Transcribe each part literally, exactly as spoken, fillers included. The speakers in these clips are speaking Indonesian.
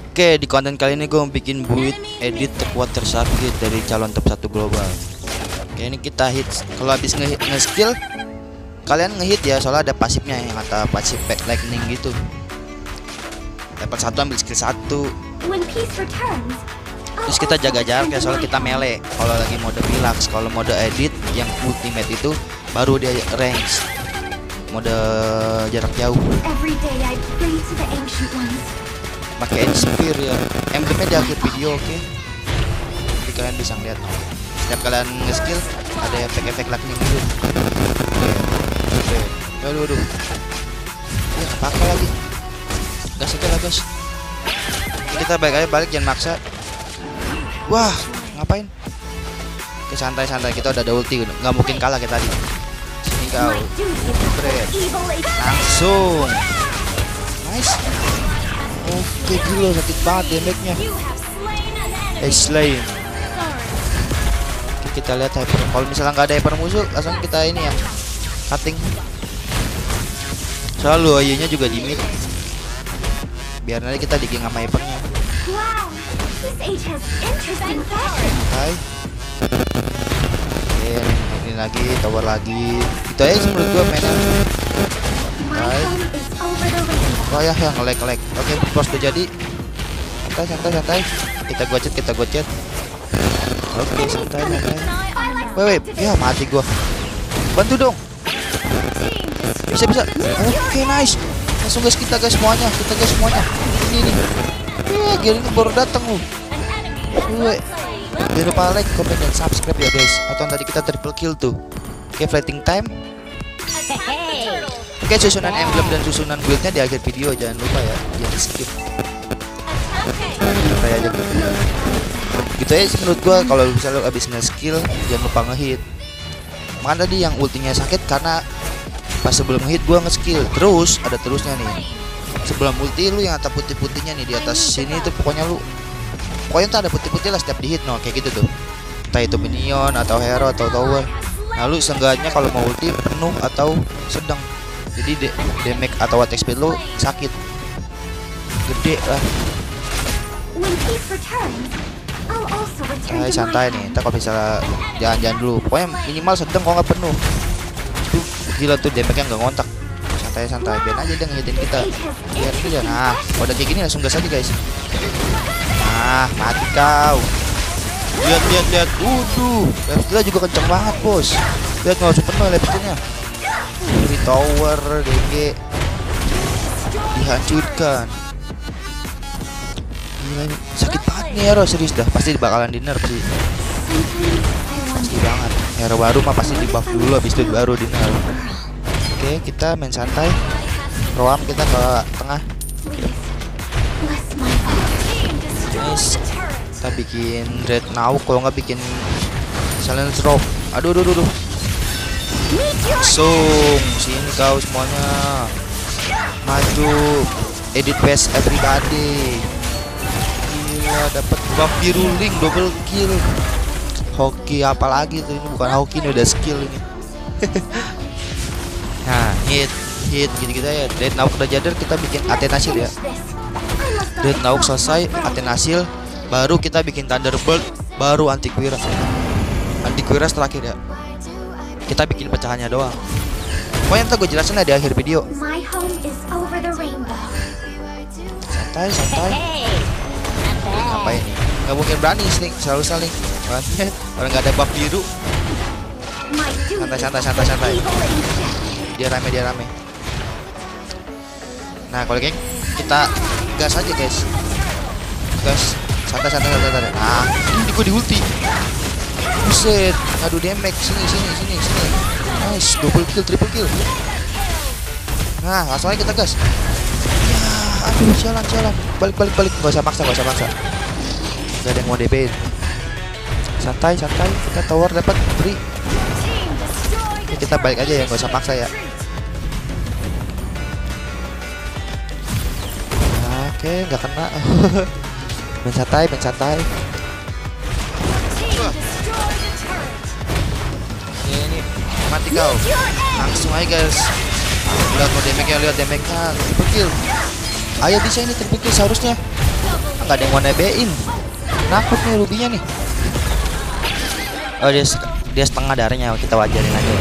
Oke, di konten kali ini gue mau bikin build edit terkuat tersakit dari calon top satu global. Oke, ini kita hit. Kalau habis nge-hit nge-skill, kalian nge-hit ya, soalnya ada pasifnya yang kata pasif back lightning gitu. Level satu ambil skill satu. Terus kita jaga jarak ya, soalnya kita melee. Kalau lagi mode relax, kalau mode edit yang ultimate itu baru dia range. Mode jarak jauh. Pakai Inspire ya, emblemnya di akhir video, oke? Okay? Jadi kalian bisa ngeliat. Setiap kalian nge-skill ada efek-efek lightning gitu. Oke, oke. Aduh, aduh. Ya, pakai lagi. Gas aja lah, guys. Kita balik aja, balik, jangan maksa. Wah, ngapain? Oke, santai-santai, kita udah ada ulti, nggak mungkin kalah kita tadi. Sini kau, Bread. Langsung. Nice. Oke, gila sakit banget damage-nya. Eh, slain. Oke, kita lihat hyper. Kalau misalnya nggak ada hyper musuh, langsung kita ini ya, cutting. Selalu ayenya juga di mid. Biar nanti kita digging sama hypernya. Hai. Oke, ini lagi, tower lagi. Itu aja menurut gua mainnya. Hai. Oh ya, yang nge-lag-lag. Oke, post udah jadi. Santai, santai, santai. Kita gocet, kita gocet. Oke, santai, santai. Wait, wait. Ya, mati gua. Bantu dong. Bisa, bisa. Oke, nice. Langsung guys, kita guys semuanya. Kita guys semuanya. Ini nih. Ya, gila ini baru datang lu. Wait. Jangan lupa like, comment, dan subscribe ya guys. Atau tadi kita triple kill tuh. Oke, fighting time. Oke, susunan emblem dan susunan buildnya di akhir video, jangan lupa ya, jangan skip. Kayak aja gitu. Gitu aja sih menurut gua, kalau misalnya lo abis nge-skill jangan lupa nge-hit. Makanya tadi yang ultinya sakit karena pas sebelum nge-hit gua nge-skill. Terus ada terusnya nih. Sebelum ulti lu yang ada putih-putihnya nih di atas sini tuh, pokoknya lu pokoknya tuh ada putih-putih lah setiap di-hit, no, kayak gitu tuh. Entah itu minion atau hero atau tower. Lalu seenggaknya kalau mau ulti penuh atau sedang. Jadi damage atau attack speed lo sakit gede lah. Santai, santai nih. Kita kalau misalnya jangan-jangan dulu, pokoknya minimal sedang kalau nggak penuh. Tuh gila tuh damage-nya nggak ngontak. Santai-santai, biar aja dia ngehitin kita. Biar itu ya. Nah, udah kayak gini langsung gas aja guys. Nah, mati kau. Lihat, lihat, lihat. Waduh, level kita juga kenceng banget bos. Lihat nggak langsung penuh levelnya. Dari tower D G dihancurkan. Gila, sakit banget nih hero, serius dah. Pasti bakalan di nerf sih. Pasti banget. Hero baru mah pasti di buff dulu, habis itu baru di nerf. Oke, kita main santai. Roam kita ke tengah. Nice. Kita bikin red now, kalau nggak bikin silence rope. Aduh, aduh, aduh. Langsung sini kau semuanya, maju, edit best everybody. Gila, dapat buff biruling, double kill. Hoki apalagi tuh, ini bukan hoki, ini udah skill ini. Nah, hit hit gitu-gitu ya. Red Nauk udah jadar, kita bikin Atenasil ya. Red Nauk selesai, Atenasil, baru kita bikin Thunderbird, baru Antiquiras. Antiquiras terakhir ya. Kita bikin pecahannya doang. Pokoknya ntar gue jelasin lah di akhir video. Santai, santai. Apa ini? Gak mungkin berani sih, selalu saling. Orang gak ada buff biru. Santai, santai, santai, santai. Dia rame, dia rame. Nah, kalau geng, kita gas aja guys. Gas, santai, santai, santai, santai. Nah, ini gue di ulti. Buset, aduh damage, sini sini sini sini. Nice, double kill, triple kill. Nah, langsung aja kita gas. Ya, aduh jalan jalan. Balik balik balik, gak usah maksa, gak usah maksa. Gak ada yang mau D B-in. Santai santai, kita tower dapat beri. Oke, kita balik aja ya, gak usah maksa ya. Oke, nggak kena. Main santai, main santai. Ini mati kau. Langsung aja guys. Lihat mau damage-nya, lihat damage-nya. Triple kill. Ayo bisa ini triple kill seharusnya. nggak ada yang mau nebein. Nakut nih Rubinya nih. Oh dia dia setengah darahnya, kita wajarin aja.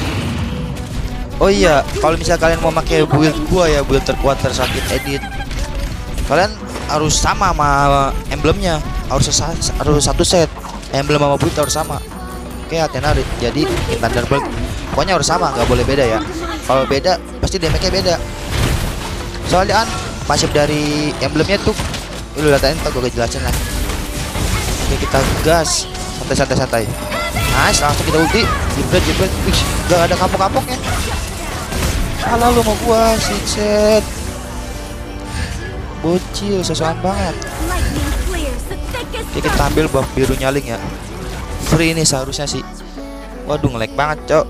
Oh iya, kalau misalnya kalian mau pakai build gua ya, build terkuat tersakit edit, kalian harus sama sama emblemnya, harus harus satu set. Emblem sama build harus sama. Oke, Athena jadi Thunderbolt. Pokoknya harus sama, nggak boleh beda ya. Kalau beda pasti damage-nya beda. Soalnya kan pasif dari emblemnya tuh, lu liatin tak gue jelasin lah. Oke, kita gas santai-santai-santai. Nice, langsung kita ulti, jebret jebret. Wih, gak ada kapok-kapoknya. Salah lu mau gua, set. Bocil, sesuai banget. Oke, kita ambil buff biru nyaling ya. Free ini seharusnya sih. Waduh, nge-lag banget, cok.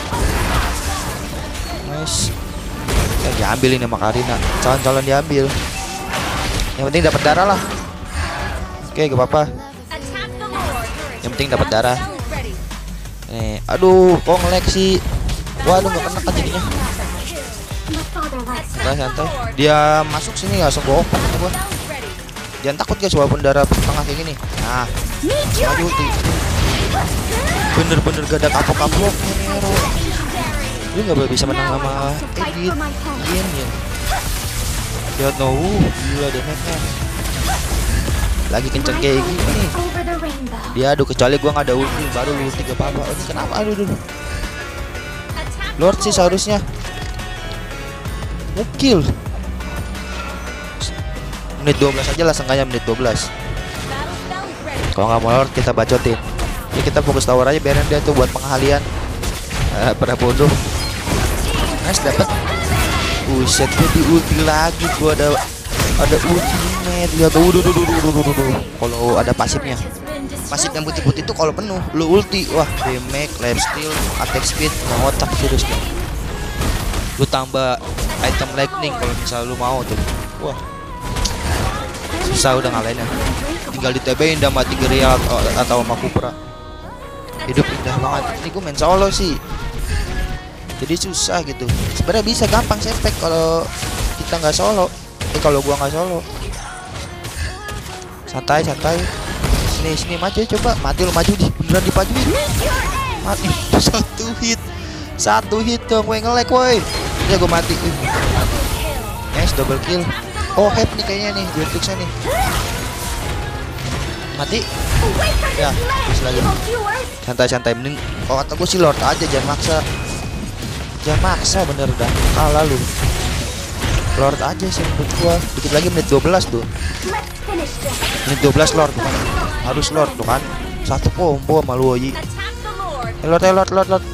Nice. Ya, diambil ini sama Karina. Calon-calon diambil. Yang penting dapat darah lah. Oke, gak apa-apa. Yang penting dapat darah. Nih, aduh, kok nge-lag sih. Waduh, gak kena kan jadinya. Santai-santai. Dia masuk sini langsung gua open gitu gua. Jangan takut guys, walaupun darah setengah kayak gini. Nah, maju ulti. Bener-bener gak ada kapok-kapok Nero. Dia gak bisa menang sama edit. Gini ya. Lihat no, gila damage-nya. Lagi kenceng kayak gini. Dia aduh, kecuali gua nggak ada ulti, baru ulti gak apa-apa. Ini kenapa aduh dulu. Lord sih seharusnya. Mukil. Menit dua belas aja lah, sengaja menit dua belas. Kalau nggak mau Lord kita bacotin. Ya kita fokus tower aja, biarin dia tuh buat penghalian. Eh, pada bodoh. Nice, dapat. Buset, gue di ulti lagi. Gua ada ada ultimate. Lihat tuh, duh, duh, duh, duh, duh, duh, duh. Kalau ada pasifnya, pasif yang putih-putih itu kalau penuh lu ulti, wah damage, life steal, attack speed, ngotak serius deh. Lu tambah item lightning kalau misal lu mau tuh. Wah, susah udah ngalahinnya. Tinggal di T B-in udah mati Gerial atau sama Kupra. Hidup indah banget. Ini gue main solo sih, jadi susah gitu. Sebenarnya bisa gampang sepek kalau kita nggak solo. Eh kalau gua nggak solo, santai santai. Sini sini maju coba, mati lu maju di beneran dipajuin. Mati satu hit, satu hit dong, gue nge-lag woi. Ya gue mati. Nice, double kill. Oh hype nih kayaknya nih, duel fixnya nih. Mati. Ya, terus lagi. Santai-santai, mending oh kata gue sih Lord aja, jangan maksa. Jangan maksa bener dah. Kalah lu. Lord aja sih menurut gua. Dikit lagi menit dua belas tuh. Menit dua belas Lord bukan. Harus Lord tuh kan. Satu combo sama lu Oyi. Eh, Lord, eh, Lord, Lord, Lord.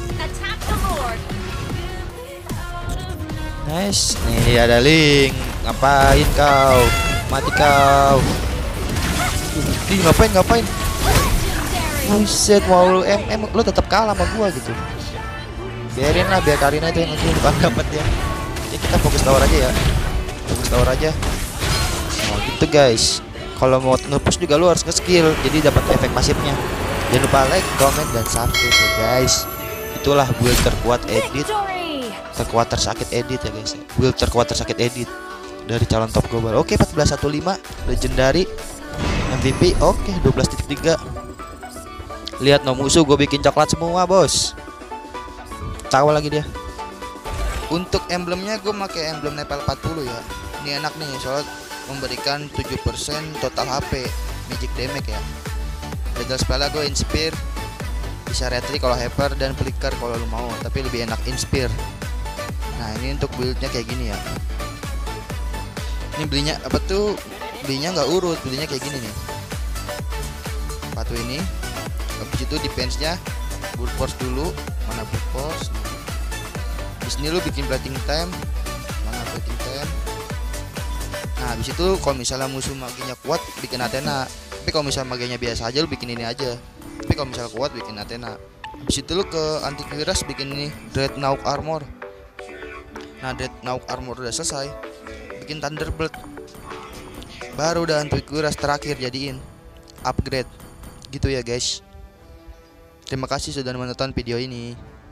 Nice. Nih ada Link. Ngapain kau? Mati kau. Ih, ngapain ngapain? Buset, mau lu M M lu tetap kalah sama gua gitu. Biarin lah, biar Karina itu yang nanti bukan dapat ya. Jadi kita fokus tower aja ya. Fokus tower aja. Oh gitu guys. Kalau mau nge-push juga lu harus nge-skill, jadi dapat efek pasifnya. Jangan lupa like, comment, dan subscribe ya guys. Itulah build terkuat edit, terkuat tersakit edit ya guys. Build terkuat tersakit edit dari calon top global. Oke, empat belas satu lima legendary M V P. Oke, dua belas titik tiga. Lihat no musuh gue bikin coklat semua bos. Tahu lagi dia. Untuk emblemnya gue pakai emblem Nepal empat puluh ya. Ini enak nih soal memberikan tujuh persen total H P magic damage ya. Battle spell gue inspire, bisa retry kalau hyper dan flicker kalau lu mau, tapi lebih enak inspire. Nah ini untuk buildnya kayak gini ya. Ini belinya apa tuh? Belinya nggak urut, belinya kayak gini nih. Sepatu ini, habis itu defense-nya brute force dulu. Mana brute force? Di sini lu bikin plating time. Mana plating time? Nah, habis itu kalau misalnya musuh maginya kuat bikin Athena. Tapi kalau misalnya maginya biasa aja lu bikin ini aja. Tapi kalau misalnya kuat bikin Athena. Habis itu lu ke antivirus bikin ini Dreadnought armor. Nah, Dreadnought armor udah selesai, bikin Thunderbolt. Baru udah antivirus terakhir jadiin upgrade. Gitu ya, guys. Terima kasih sudah menonton video ini.